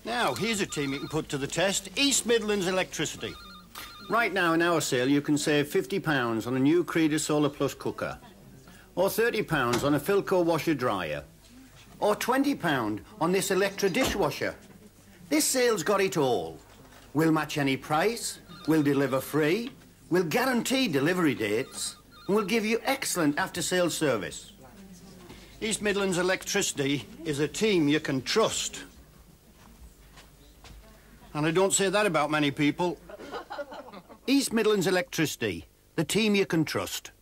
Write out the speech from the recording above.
Now, here's a team you can put to the test. East Midlands Electricity. Right now, in our sale, you can save £50 on a new Creda Solar Plus cooker, or £30 on a Philco washer dryer, or £20 on this Electra dishwasher. This sale's got it all. We'll match any price, we'll deliver free, we'll guarantee delivery dates, and we'll give you excellent after-sales service. East Midlands Electricity is a team you can trust. And I don't say that about many people. East Midlands Electricity, the team you can trust.